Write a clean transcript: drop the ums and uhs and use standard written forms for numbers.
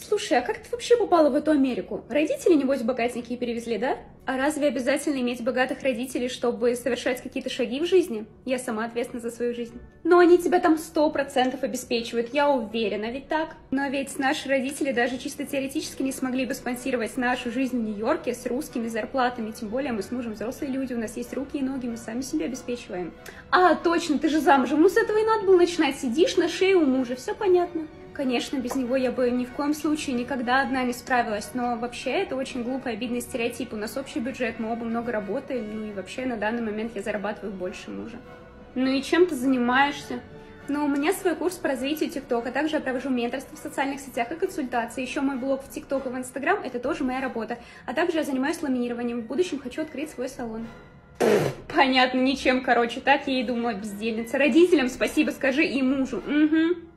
Слушай, а как ты вообще попала в эту Америку? Родители, небось, богатенькие перевезли, да? А разве обязательно иметь богатых родителей, чтобы совершать какие-то шаги в жизни? Я сама ответственна за свою жизнь. Но они тебя там 100% обеспечивают, я уверена, ведь так? Но ведь наши родители даже чисто теоретически не смогли бы спонсировать нашу жизнь в Нью-Йорке с русскими зарплатами. Тем более мы с мужем взрослые люди, у нас есть руки и ноги, мы сами себя обеспечиваем. А, точно, ты же замужем, ну с этого и надо было начинать. Сидишь на шее у мужа, все понятно. Конечно, без него я бы ни в коем случае никогда одна не справилась, но вообще это очень глупый, обидный стереотип. У нас общий бюджет, мы оба много работаем, ну и вообще на данный момент я зарабатываю больше мужа. Ну и чем ты занимаешься? Ну, у меня свой курс по развитию ТикТок, а также я провожу менторство в социальных сетях и консультации. Еще мой блог в ТикТок и в Инстаграм – это тоже моя работа. А также я занимаюсь ламинированием. В будущем хочу открыть свой салон. Понятно, ничем, короче, так я и думала, бездельница. Родителям спасибо скажи и мужу. Угу.